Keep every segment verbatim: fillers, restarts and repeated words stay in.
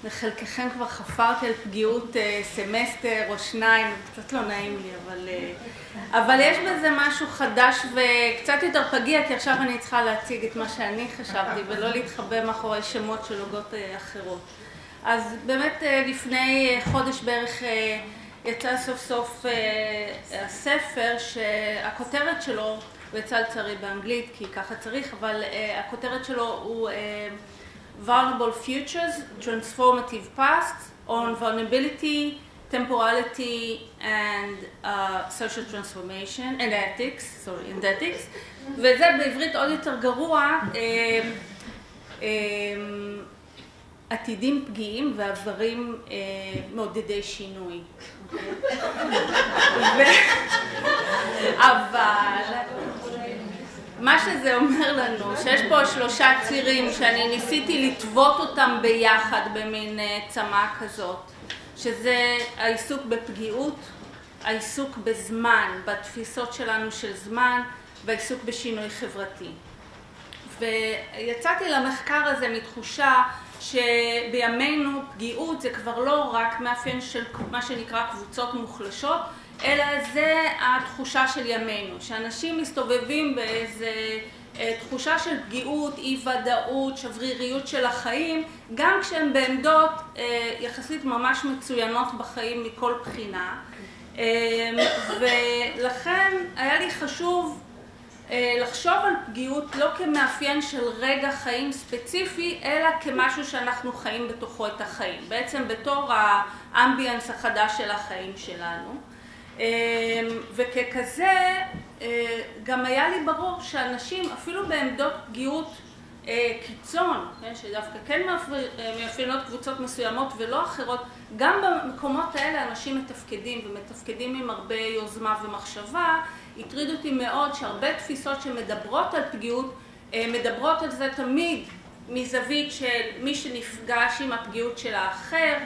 וחלקכם כבר חפרתי על פגיעות סמסטר או שניים, קצת לא נעים לי, אבל, אבל יש בזה משהו חדש וקצת יותר פגיע, כי עכשיו אני צריכה להציג את מה שאני חשבתי, ולא להתחבא מאחורי שמות של הוגות אחרות. אז באמת לפני חודש בערך יצא סוף סוף הספר שהכותרת שלו, הוא יצא לצערי באנגלית כי ככה צריך, אבל הכותרת שלו הוא Vulnerable Futures, Transformative Past on Vulnerability, Temporality and uh, Social Transformation and Ethics, sorry, and Ethics, וזה בעברית עוד יותר גרוע, עתידים פגיעים ועברים מעודדי שינוי. אבל מה שזה אומר לנו, שיש פה שלושה צירים שאני ניסיתי לטוות אותם ביחד במין צמא כזאת, שזה העיסוק בפגיעות, העיסוק בזמן, בתפיסות שלנו של זמן, והעיסוק בשינוי חברתי. ויצאתי למחקר הזה מתחושה שבימינו פגיעות זה כבר לא רק מאפיין של מה שנקרא קבוצות מוחלשות, אלא זה התחושה של ימינו, שאנשים מסתובבים באיזה תחושה של פגיעות, אי ודאות, שבריריות של החיים, גם כשהם בעמדות יחסית ממש מצוינות בחיים מכל בחינה. ולכן היה לי חשוב לחשוב על פגיעות לא כמאפיין של רגע חיים ספציפי, אלא כמשהו שאנחנו חיים בתוכו את החיים, בעצם בתור האמביאנס החדש של החיים שלנו. וככזה גם היה לי ברור שאנשים אפילו בעמדות פגיעות קיצון, שדווקא כן מאפיינות קבוצות מסוימות ולא אחרות, גם במקומות האלה אנשים מתפקדים ומתפקדים עם הרבה יוזמה ומחשבה. הטריד אותי מאוד שהרבה תפיסות שמדברות על פגיעות מדברות על זה תמיד מזווית של מי שנפגש עם הפגיעות של האחר,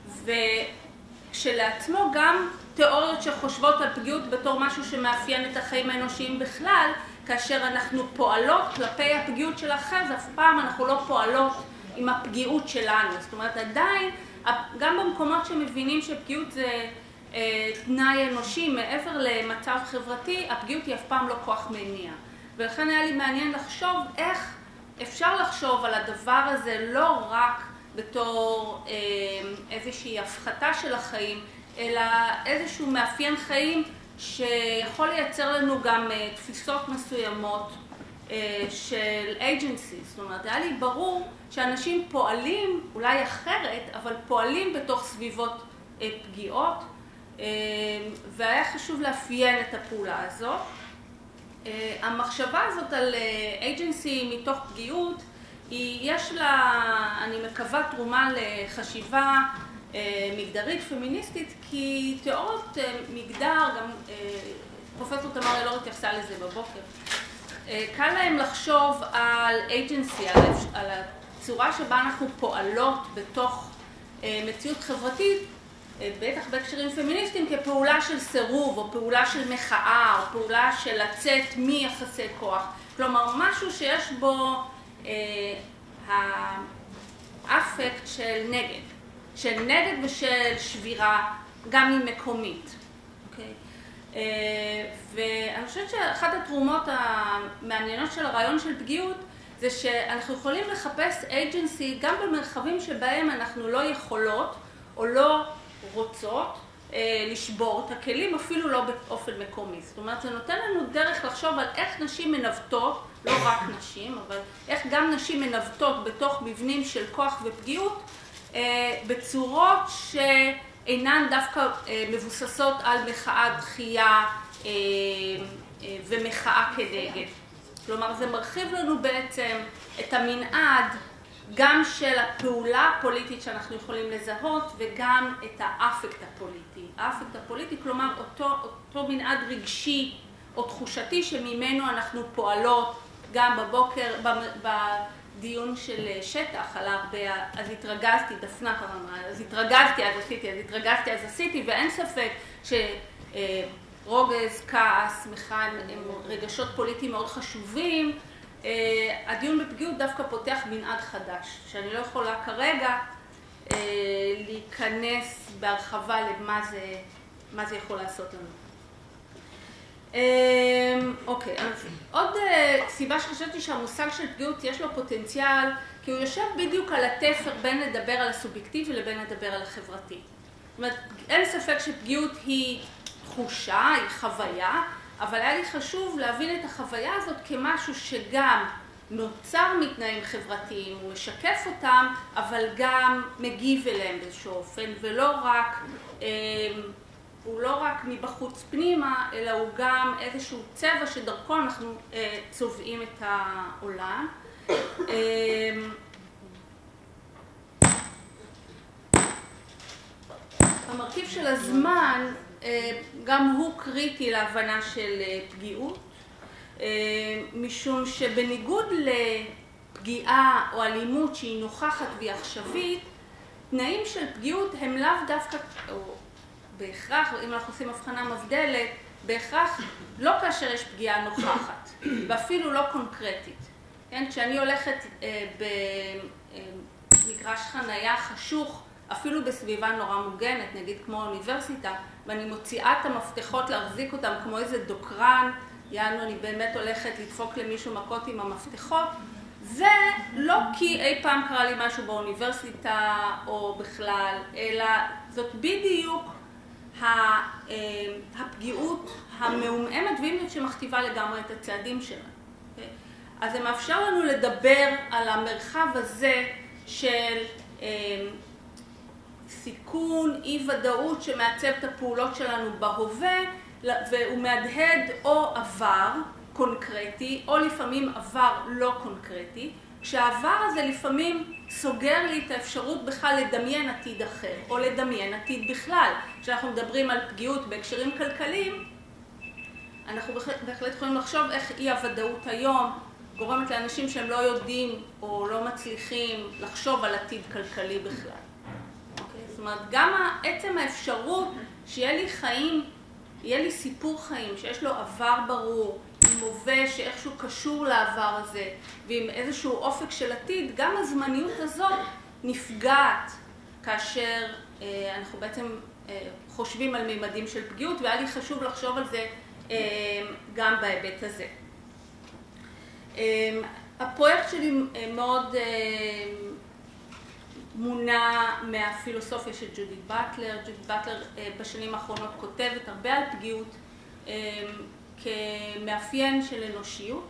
וכשלעצמו גם תיאוריות שחושבות על פגיעות בתור משהו שמאפיין את החיים האנושיים בכלל, כאשר אנחנו פועלות כלפי הפגיעות של האחר, אז אף פעם אנחנו לא פועלות עם הפגיעות שלנו. זאת אומרת, עדיין, גם במקומות שמבינים שפגיעות זה תנאי אנושי מעבר למצב חברתי, הפגיעות היא אף פעם לא כוח מניע. ולכן היה לי מעניין לחשוב איך אפשר לחשוב על הדבר הזה לא רק בתור איזושהי הפחתה של החיים, אלא איזשהו מאפיין חיים שיכול לייצר לנו גם תפיסות מסוימות של agency. זאת אומרת, היה לי ברור שאנשים פועלים, אולי אחרת, אבל פועלים בתוך סביבות פגיעות, והיה חשוב לאפיין את הפעולה הזאת. המחשבה הזאת על agency מתוך פגיעות, יש לה, אני מקווה, תרומה לחשיבה מגדרית, פמיניסטית, כי תיאוריות מגדר, גם פרופסור תמר אלור התייחסה לזה בבוקר, קל להם לחשוב על agency, על הצורה שבה אנחנו פועלות בתוך מציאות חברתית, בטח בהקשרים פמיניסטיים, כפעולה של סירוב, או פעולה של מחאה, או פעולה של לצאת מיחסי כוח. כלומר, משהו שיש בו האפקט של נגד. של נגד ושל שבירה, גם היא מקומית. אוקיי? ואני חושבת שאחת התרומות המעניינות של הרעיון של פגיעות, זה שאנחנו יכולים לחפש agency גם במרחבים שבהם אנחנו לא יכולות, או לא רוצות לשבור את הכלים, אפילו לא באופן מקומי. זאת אומרת, זה נותן לנו דרך לחשוב על איך נשים מנווטות, לא רק נשים, אבל איך גם נשים מנווטות בתוך מבנים של כוח ופגיעות, בצורות שאינן דווקא מבוססות על מחאה דחייה ומחאה כנגד. כלומר, זה מרחיב לנו בעצם את המנעד גם של הפעולה הפוליטית שאנחנו יכולים לזהות, וגם את האפקט הפוליטי. האפקט הפוליטי, כלומר, אותו, אותו מנעד רגשי או תחושתי שממנו אנחנו פועלות גם בבוקר, בדיון של שטח, על הרבה, אז התרגזתי, דפנה קרמה, אז התרגזתי, אז עשיתי, אז התרגזתי, אז עשיתי, ואין ספק שרוגז, כעס, מחאה, הם רגשות פוליטיים מאוד חשובים. הדיון בפגיעות דווקא פותח מנעד חדש, שאני לא יכולה כרגע להיכנס בהרחבה למה זה, מה זה יכול לעשות לנו. אוקיי, אז עוד סיבה שחשבתי שהמושג של פגיעות יש לו פוטנציאל, כי הוא יושב בדיוק על התפר בין לדבר על הסובייקטיבי לבין לדבר על החברתי. זאת אומרת, אין ספק שפגיעות היא תחושה, היא חוויה, אבל היה לי חשוב להבין את החוויה הזאת כמשהו שגם נוצר מתנאים חברתיים, הוא משקף אותם, אבל גם מגיב אליהם באיזשהו אופן, ולא רק, הוא לא רק מבחוץ פנימה, אלא הוא גם איזשהו צבע שדרכו אנחנו צובעים את העולם. המרכיב של הזמן גם הוא קריטי להבנה של פגיעות, משום שבניגוד לפגיעה או אלימות שהיא נוכחת והיא עכשווית, תנאים של פגיעות הם לאו דווקא, או בהכרח, אם אנחנו עושים הבחנה מבדלת, בהכרח לא כאשר יש פגיעה נוכחת, ואפילו לא קונקרטית. כן? כשאני הולכת במגרש חנייה חשוך, אפילו בסביבה נורא מוגנת, נגיד כמו האוניברסיטה, ואני מוציאה את המפתחות להחזיק אותם כמו איזה דוקרן, יענו, אני באמת הולכת לדפוק למישהו מכות עם המפתחות, זה לא כי אי פעם קרה לי משהו באוניברסיטה או בכלל, אלא זאת בדיוק הפגיעות המעומעמת והיא שמכתיבה לגמרי את הצעדים שלנו. אז זה מאפשר לנו לדבר על המרחב הזה של סיכון, אי ודאות שמעצב את הפעולות שלנו בהווה, והוא מהדהד או עבר קונקרטי, או לפעמים עבר לא קונקרטי, כשהעבר הזה לפעמים סוגר לי את האפשרות בכלל לדמיין עתיד אחר, או לדמיין עתיד בכלל. כשאנחנו מדברים על פגיעות בהקשרים כלכליים, אנחנו בהחלט יכולים לחשוב איך אי הוודאות היום גורמת לאנשים שהם לא יודעים או לא מצליחים לחשוב על עתיד כלכלי בכלל. זאת אומרת, גם עצם האפשרות שיהיה לי חיים, יהיה לי סיפור חיים, שיש לו עבר ברור, עם הווה שאיכשהו קשור לעבר הזה, ועם איזשהו אופק של עתיד, גם הזמניות הזאת נפגעת כאשר אה, אנחנו בעצם אה, חושבים על מימדים של פגיעות, והיה לי חשוב לחשוב על זה אה, גם בהיבט הזה. אה, הפרויקט שלי אה, מאוד אה, מונע מהפילוסופיה של ג'ודית באטלר. ג'ודית באטלר בשנים האחרונות כותבת הרבה על פגיעות כמאפיין של אנושיות,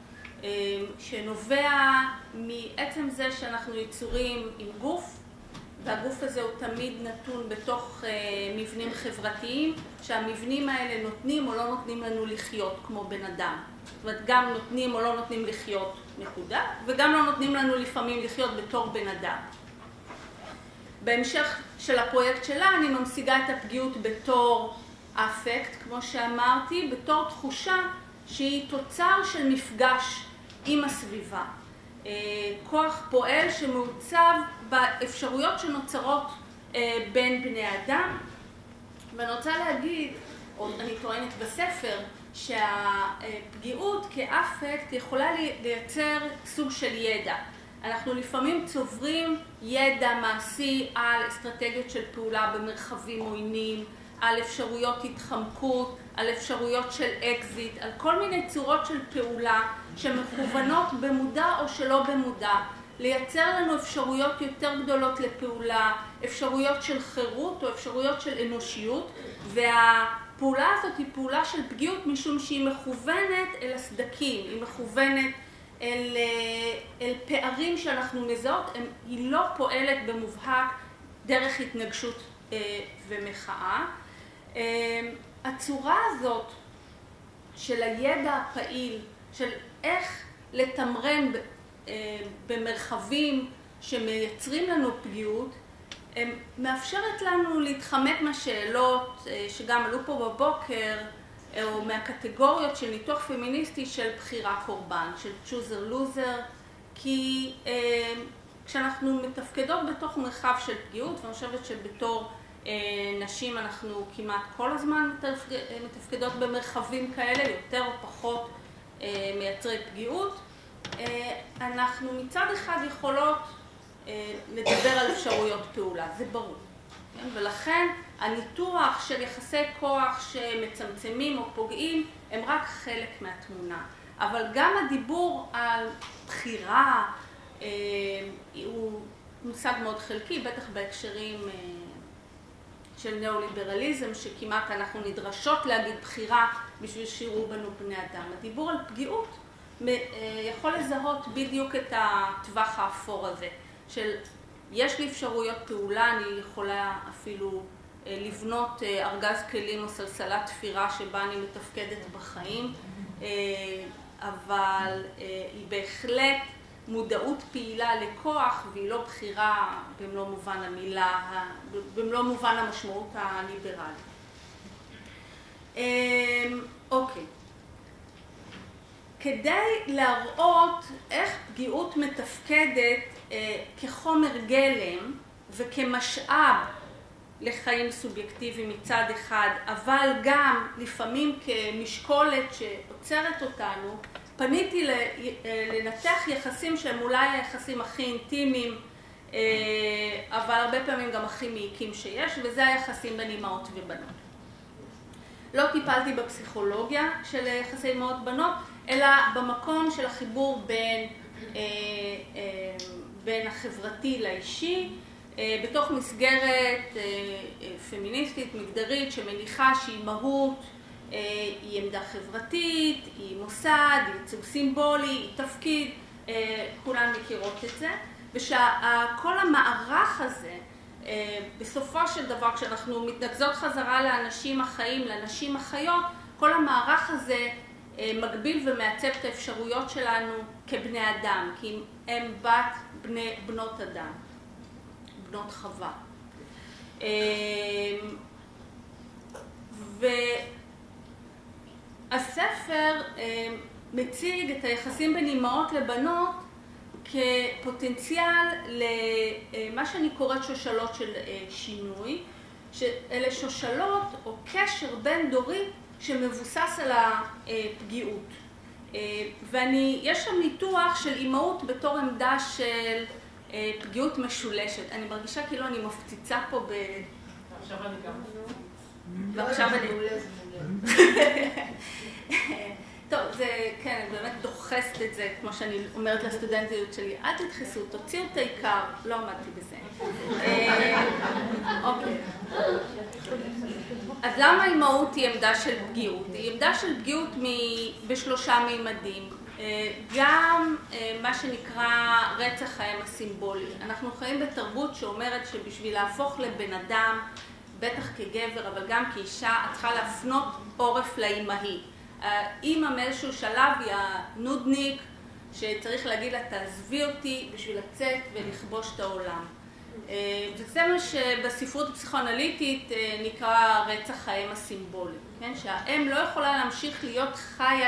שנובע מעצם זה שאנחנו יצורים עם גוף, והגוף הזה הוא תמיד נתון בתוך מבנים חברתיים, שהמבנים האלה נותנים או לא נותנים לנו לחיות כמו בן אדם. זאת אומרת, גם נותנים או לא נותנים לחיות נקודה, וגם לא נותנים לנו לפעמים לחיות בתור בן אדם. בהמשך של הפרויקט שלה אני ממשיגה את הפגיעות בתור אפקט, כמו שאמרתי, בתור תחושה שהיא תוצר של מפגש עם הסביבה. כוח פועל שמעוצב באפשרויות שנוצרות בין בני אדם. ואני רוצה להגיד, או אני טוענת בספר, שהפגיעות כאפקט יכולה לייצר סוג של ידע. אנחנו לפעמים צוברים ידע מעשי על אסטרטגיות של פעולה במרחבים עוינים, על אפשרויות התחמקות, על אפשרויות של אקזיט, על כל מיני צורות של פעולה שמכוונות במודע או שלא במודע, לייצר לנו אפשרויות יותר גדולות לפעולה, אפשרויות של חירות או אפשרויות של אנושיות, והפעולה הזאת היא פעולה של פגיעות משום שהיא מכוונת אל הסדקים, היא מכוונת אל, אל פערים שאנחנו מזהות, היא לא פועלת במובהק דרך התנגשות ומחאה. הצורה הזאת של הידע הפעיל, של איך לתמרן במרחבים שמייצרים לנו פגיעות, מאפשרת לנו להתחמק מהשאלות שגם עלו פה בבוקר, או מהקטגוריות של ניתוח פמיניסטי של בחירה קורבן, של צ'וזר לוזר, כי אה, כשאנחנו מתפקדות בתוך מרחב של פגיעות, ואני חושבת שבתור אה, נשים אנחנו כמעט כל הזמן מתפקדות במרחבים כאלה, יותר או פחות אה, מייצרי פגיעות, אה, אנחנו מצד אחד יכולות לדבר על אפשרויות פעולה, זה ברור. ולכן הניתוח של יחסי כוח שמצמצמים או פוגעים הם רק חלק מהתמונה. אבל גם הדיבור על בחירה הוא מושג מאוד חלקי, בטח בהקשרים של ניאו-ליברליזם, שכמעט אנחנו נדרשות להגיד בחירה בשביל שיראו בנו בני אדם. הדיבור על פגיעות יכול לזהות בדיוק את הטווח האפור הזה, של יש לי אפשרויות פעולה, אני יכולה אפילו לבנות ארגז כלים או סלסלת תפירה שבה אני מתפקדת בחיים, אבל היא בהחלט מודעות פעילה לכוח, והיא לא בחירה במלוא מובן המילה, במלוא מובן המשמעות הליברלית. אוקיי. כדי להראות איך פגיעות מתפקדת כחומר גלם וכמשאב לחיים סובייקטיביים מצד אחד, אבל גם לפעמים כמשקולת שעוצרת אותנו, פניתי לנתח יחסים שהם אולי היחסים הכי אינטימיים, אבל הרבה פעמים גם הכי מעיקים שיש, וזה היחסים בין אמהות ובנות. לא טיפלתי בפסיכולוגיה של יחסי אמהות בנות, אלא במקום של החיבור בין, בין החברתי לאישי, בתוך מסגרת פמיניסטית, מגדרית, שמניחה שאימהות היא עמדה חברתית, היא מוסד, היא ייצוג סימבולי, היא תפקיד, כולן מכירות את זה, ושכל המערך הזה, בסופו של דבר, כשאנחנו מתנקזות חזרה לאנשים החיים, לאנשים החיות, כל המערך הזה מגביל ומעצב את האפשרויות שלנו כבני אדם, כי הם בת בני, בנות אדם, בנות חווה. והספר מציג את היחסים בין אמהות לבנות כפוטנציאל למה שאני קוראת שושלות של שינוי, שאלה שושלות או קשר בין דורי שמבוסס על הפגיעות. ואני, יש שם ניתוח של אימהות בתור עמדה של פגיעות משולשת. אני מרגישה כאילו אני מפציצה פה ב... עכשיו אני גם... ועכשיו אני... טוב, זה, כן, אני באמת דוחסת את זה, כמו שאני אומרת לסטודנטיות שלי, אל תדחסו, תוציאו את העיקר, לא עמדתי בזה. אוקיי. אז למה אימהות היא עמדה של פגיעות? היא עמדה של פגיעות בשלושה מימדים. גם מה שנקרא רצח האם הסימבולי. אנחנו חיים בתרבות שאומרת שבשביל להפוך לבן אדם, בטח כגבר, אבל גם כאישה, את צריכה להפנות עורף לאימהי. האימא מאיזשהו שלב היא הנודניק, שצריך להגיד לה, תעזבי אותי בשביל לצאת ולכבוש את העולם. וזה מה שבספרות הפסיכואנליטית נקרא רצח האם הסימבולי. כן? שהאם לא יכולה להמשיך להיות חיה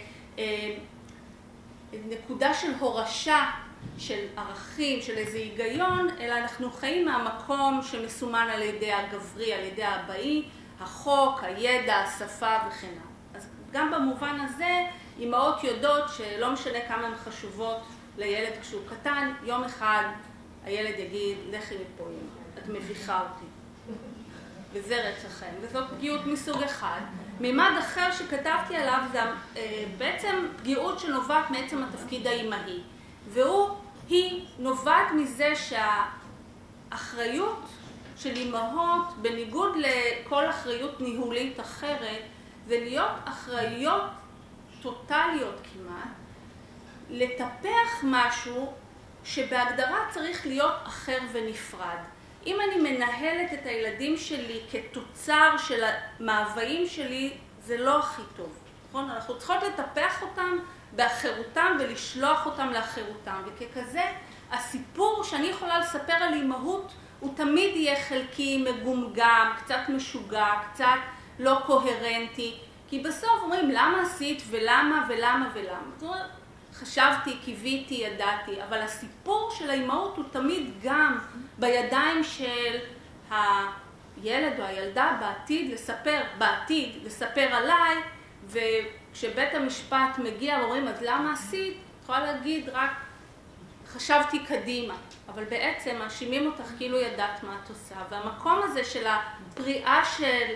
כנקודה של הורשה, של ערכים, של איזה היגיון, אלא אנחנו חיים מהמקום שמסומן על ידי הגברי, על ידי הבאי, החוק, הידע, השפה וכן הלאה. אז גם במובן הזה, אמהות יודעות שלא משנה כמה הן חשובות לילד כשהוא קטן, יום אחד הילד יגיד, לכי מפה אמא, את מביכה אותי. וזה רצח האם, וזאת פגיעות מסוג אחד. מימד אחר שכתבתי עליו זה בעצם פגיעות שנובעת מעצם התפקיד האימהי. והוא, היא נובעת מזה שהאחריות של אימהות, בניגוד לכל אחריות ניהולית אחרת, זה להיות אחראיות טוטליות כמעט, לטפח משהו שבהגדרה צריך להיות אחר ונפרד. אם אני מנהלת את הילדים שלי כתוצר של המאוויים שלי, זה לא הכי טוב. נכון? אנחנו צריכות לטפח אותם באחרותם ולשלוח אותם לאחרותם. וככזה, הסיפור שאני יכולה לספר על אימהות, הוא תמיד יהיה חלקי, מגומגם, קצת משוגע, קצת לא קוהרנטי. כי בסוף אומרים, למה עשית ולמה ולמה ולמה? זאת אומרת, חשבתי, קיוויתי, ידעתי, אבל הסיפור של האימהות הוא תמיד גם בידיים של הילד או הילדה בעתיד לספר, בעתיד לספר עליי, וכשבית המשפט מגיע ואומרים, אז למה עשית? יכולה להגיד רק, חשבתי קדימה, אבל בעצם מאשימים אותך כאילו ידעת מה את עושה, והמקום הזה של הפריאה של,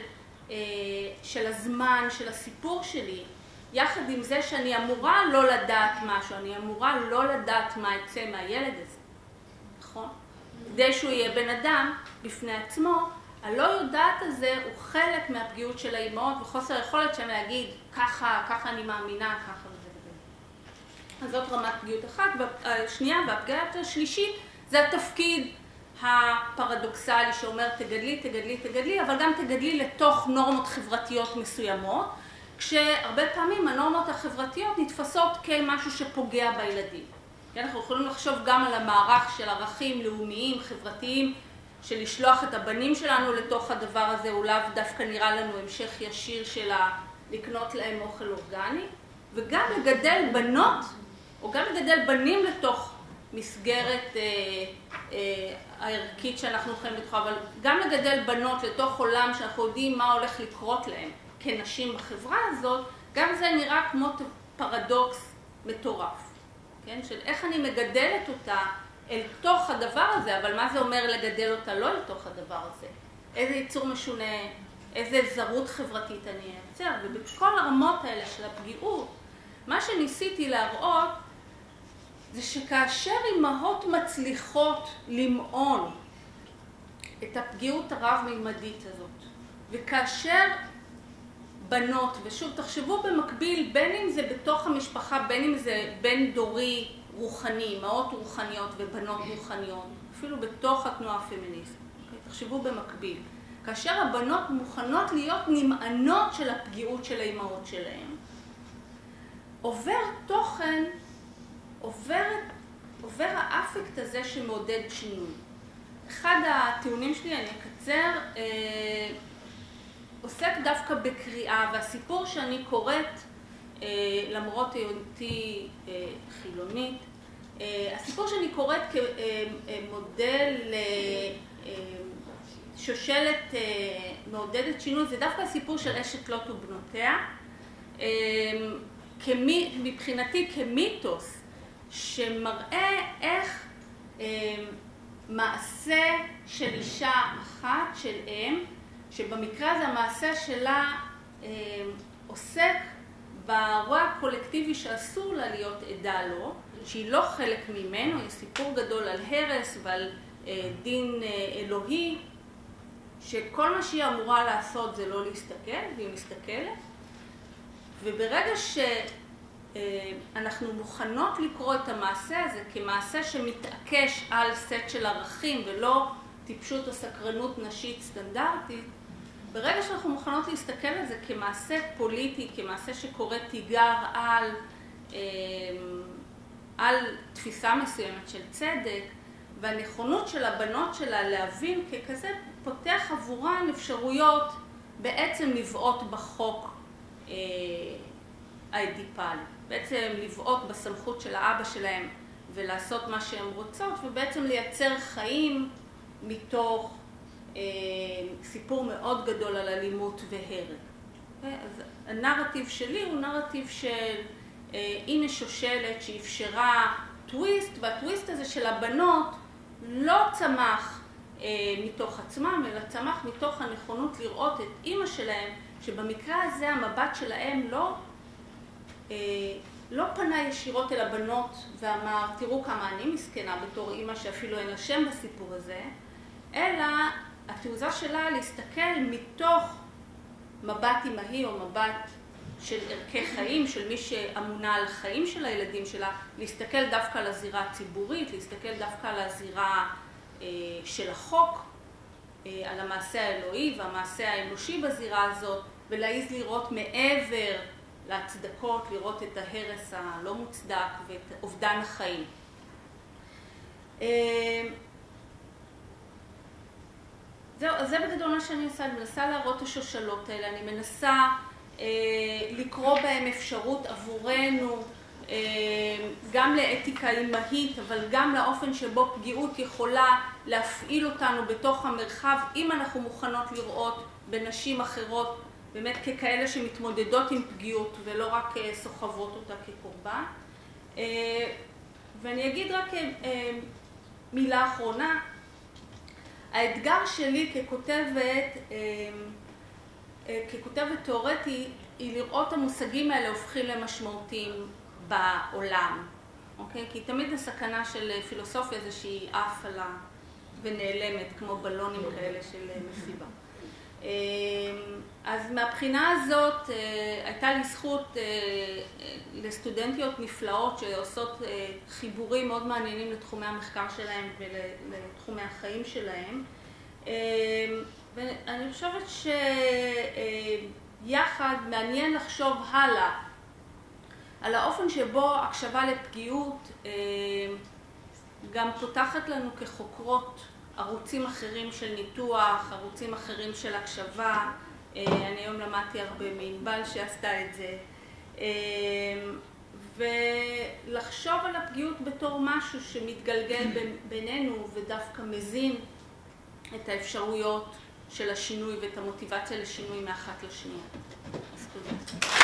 של הזמן, של הסיפור שלי, יחד עם זה שאני אמורה לא לדעת משהו, אני אמורה לא לדעת מה יצא מהילד הזה, נכון? כדי שהוא יהיה בן אדם בפני עצמו, הלא יודעת הזה הוא חלק מהפגיעות של האימהות וחוסר היכולת שלהם להגיד ככה, ככה אני מאמינה, ככה וזה וזה. אז זאת רמת פגיעות אחת. והשנייה והפגיעה השלישית זה התפקיד הפרדוקסלי שאומר תגדלי, תגדלי, תגדלי, אבל גם תגדלי לתוך נורמות חברתיות מסוימות, כשהרבה פעמים הנורמות החברתיות נתפסות כמשהו שפוגע בילדים. אנחנו יכולים לחשוב גם על המערך של ערכים לאומיים, חברתיים, של לשלוח את הבנים שלנו לתוך הדבר הזה, הוא לאו דווקא נראה לנו המשך ישיר של לקנות להם אוכל אורגני, וגם לגדל בנות, או גם לגדל בנים לתוך מסגרת אה, אה, הערכית שאנחנו יכולים לתוך, אבל גם לגדל בנות לתוך עולם שאנחנו יודעים מה הולך לקרות להם כנשים בחברה הזאת, גם זה נראה כמו פרדוקס מטורף, כן? של איך אני מגדלת אותה אל תוך הדבר הזה, אבל מה זה אומר לגדל אותה לא אל תוך הדבר הזה? איזה ייצור משונה, איזה זרות חברתית אני אייצר, ובכל הרמות האלה של הפגיעות, מה שניסיתי להראות זה שכאשר אימהות מצליחות למעון את הפגיעות הרב-מימדית הזאת, וכאשר בנות, ושוב תחשבו במקביל, בין אם זה בתוך המשפחה, בין אם זה בין דורי רוחני, אמהות רוחניות ובנות רוחניות, אפילו בתוך התנועה הפמיניסטית, תחשבו במקביל. כאשר הבנות מוכנות להיות נמענות של הפגיעות של האימהות שלהן, עובר תוכן, עובר, עובר האפקט הזה שמעודד שינוי. אחד הטיעונים שלי, אני אקצר, אה, עוסק דווקא בקריאה, והסיפור שאני קוראת, אה, למרות היותי אה, חילונית, אה, הסיפור שאני קוראת כמודל אה, שושלת אה, מעודדת שינוי, זה דווקא הסיפור של אשת לוט ובנותיה, אה, כמי, מבחינתי כמיתוס, שמראה איך אה, מעשה של אישה אחת, של אם, שבמקרה הזה המעשה שלה אה, עוסק ברוע הקולקטיבי שאסור לה להיות עדה לו, שהיא לא חלק ממנו, יש סיפור גדול על הרס ועל אה, דין אה, אלוהי, שכל מה שהיא אמורה לעשות זה לא להסתכל, והיא מסתכלת, וברגע שאנחנו מוכנות לקרוא את המעשה הזה כמעשה שמתעקש על סט של ערכים ולא טיפשות או סקרנות נשית סטנדרטית, ברגע שאנחנו מוכנות להסתכל על זה כמעשה פוליטי, כמעשה שקורא תיגר על, על תפיסה מסוימת של צדק, והנכונות של הבנות שלה להבין ככזה פותח עבורן אפשרויות בעצם לבעוט בחוק אה, האדיפלי, בעצם לבעוט בסמכות של האבא שלהם ולעשות מה שהן רוצות, ובעצם לייצר חיים מתוך אה, סיפור מאוד גדול על אלימות והרג. אז הנרטיב שלי הוא נרטיב של אה, הנה שושלת שאפשרה טוויסט, והטוויסט הזה של הבנות לא צמח אה, מתוך עצמם, אלא צמח מתוך הנכונות לראות את אימא שלהם, שבמקרה הזה המבט שלהם לא, אה, לא פנה ישירות אל הבנות ואמר, תראו כמה אני מסכנה בתור אימא שאפילו אין לה שם בסיפור הזה, אלא התעוזה שלה להסתכל מתוך מבט אימהי או מבט של ערכי חיים, של מי שאמונה על החיים של הילדים שלה, להסתכל דווקא על הזירה הציבורית, להסתכל דווקא על הזירה אה, של החוק, אה, על המעשה האלוהי והמעשה האנושי בזירה הזאת, ולהעיז לראות מעבר להצדקות, לראות את ההרס הלא מוצדק ואת אובדן החיים. אה, זהו, אז זה בגדול מה שאני עושה, אני מנסה להראות את השושלות האלה, אני מנסה לקרוא בהם אפשרות עבורנו, גם לאתיקה אימהית, אבל גם לאופן שבו פגיעות יכולה להפעיל אותנו בתוך המרחב, אם אנחנו מוכנות לראות בנשים אחרות, באמת ככאלה שמתמודדות עם פגיעות ולא רק סוחבות אותה כקורבן. ואני אגיד רק מילה אחרונה. האתגר שלי ככותבת, ככותבת תיאורטי, היא לראות המושגים האלה הופכים למשמעותיים בעולם. אוקיי? כי תמיד הסכנה של פילוסופיה זה שהיא עפה ונעלמת, כמו בלונים כאלה של מסיבה. אז מהבחינה הזאת הייתה לי זכות לסטודנטיות נפלאות שעושות חיבורים מאוד מעניינים לתחומי המחקר שלהם ולתחומי החיים שלהם. ואני חושבת שיחד מעניין לחשוב הלאה על האופן שבו הקשבה לפגיעות גם פותחת לנו כחוקרות ערוצים אחרים של ניתוח, ערוצים אחרים של הקשבה. אני היום למדתי הרבה מענבל שעשתה את זה. ולחשוב על הפגיעות בתור משהו שמתגלגל בינינו ודווקא מזין את האפשרויות של השינוי ואת המוטיבציה לשינוי מאחת לשנייה. אז תודה.